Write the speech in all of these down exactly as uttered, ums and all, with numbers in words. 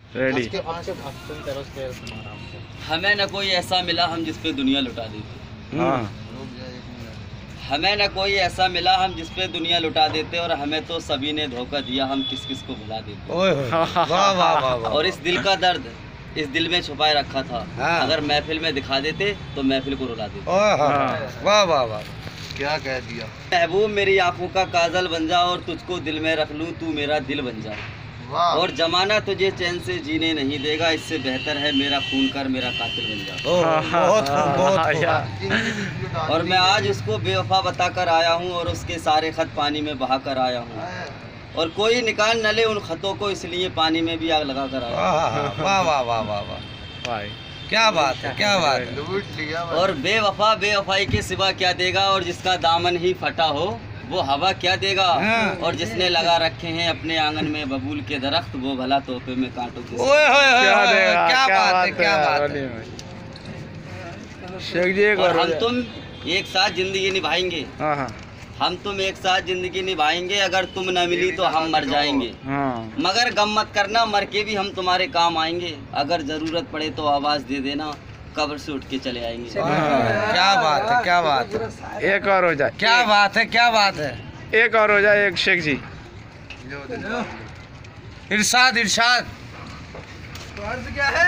Ready. हमें न कोई ऐसा मिला हम जिस पे दुनिया लुटा देते। हाँ। हमें न कोई ऐसा मिला हम जिस पे दुनिया लुटा देते, और हमें तो सभी ने धोखा दिया, हम किस किस को भुला देते। ओए होए, वाह वाह वाह वाह। और इस दिल का दर्द इस दिल में छुपाए रखा था, हाँ। अगर महफिल में दिखा देते तो महफिल को रुला देते। ओए हाँ, वाह वाह वाह। क्या कह दिया। महबूब मेरी आंखों का काजल बन जा, और तुझको दिल में रख लूं, तू मेरा दिल बन जा। वाह। और जमाना तुझे चैन से जीने नहीं देगा, इससे बेहतर है मेरा खून कर मेरा कातिल बन जा। ओह, बहुत खूब, बहुत खूब। और मैं आज उसको बेवफा बताकर आया हूँ, और उसके सारे खत पानी में बहा कर आया हूँ, और कोई निकाल न ले उन खतों को, इसलिए पानी में भी आग लगा कर आया हूँ। वाह वाह वाह वाह वाह, क्या बात है, क्या बात है। लूट लिया। और बेवफा बेवफाई के सिवा क्या देगा, और जिसका दामन ही फटा हो वो हवा क्या देगा। हाँ। और जिसने लगा रखे हैं अपने आंगन में बबूल के दरख्त, वो भला तोहफे में कांटों के। ओए होए होए, क्या देगा, क्या बात है, क्या बात होली है। में। शेख जी एक और और हम तुम एक साथ जिंदगी निभाएंगे, हाँ हाँ हम तुम एक साथ जिंदगी निभाएंगे, अगर तुम न मिली तो हम मर जाएंगे। हाँ। मगर गम मत करना, मर के भी हम तुम्हारे काम आएंगे, अगर जरूरत पड़े तो आवाज दे देना, कब्र से उठ के चले आएंगे। क्या बात है, क्या बात है, एक और हो जाए, क्या बात है, क्या बात है। एक और हो जाए, एक शेख जी। इरशाद इरशाद। क्या है।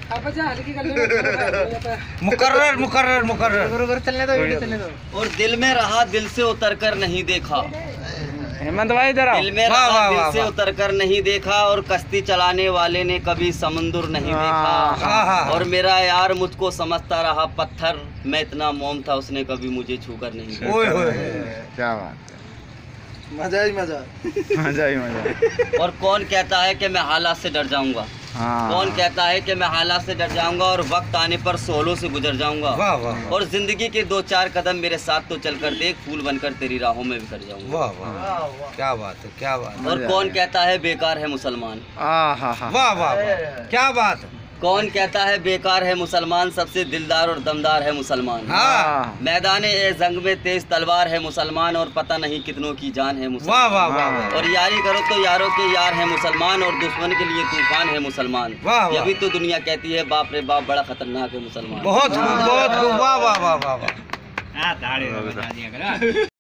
मुकर्रर मुकर्रर मुकर्रर। चलने दो, चलने दो। और दिल में रहा दिल से उतर कर नहीं देखा, हेमंत भाई इधर आओ। दिल में वाह, रहा वाह, दिल वाह, से वाह। उतर कर नहीं देखा, और कश्ती चलाने वाले ने कभी समुंदर नहीं हाँ, देखा। हाँ, हाँ। और मेरा यार मुझको समझता रहा पत्थर, मैं इतना मोम था उसने कभी मुझे छूकर नहीं देखा। ओए होए, क्या बात मजा ही मजा। है, मजा ही मजा। और कौन कहता है कि मैं हालात से डर जाऊंगा, हाँ। कौन कहता है कि मैं हालात से डर जाऊंगा, और वक्त आने पर सोलों से गुजर जाऊंगा। वाह वाह और जिंदगी के दो चार कदम मेरे साथ तो चल कर देख, फूल बनकर तेरी राहों में बिखर जाऊंगा। वाह वाह, क्या बात है, क्या बात है। और कौन कहता है बेकार है मुसलमान, हाँ हाँ हाँ। वाह वाह वाह, क्या बात है। कौन कहता है बेकार है मुसलमान, सबसे दिलदार और दमदार है मुसलमान। हाँ। मैदान ए जंग में तेज तलवार है मुसलमान, और पता नहीं कितनों की जान है वाह मुसलमान। वाह वाह वाह। और यारी करो तो यारों के यार है मुसलमान, और दुश्मन के लिए तूफान है मुसलमान। वाह, वाह। ये भी तो दुनिया कहती है बाप रे बाप बड़ा खतरनाक है मुसलमान। बहुत खूब, बहुत खूब, वाह वाह वाह वाह वाह।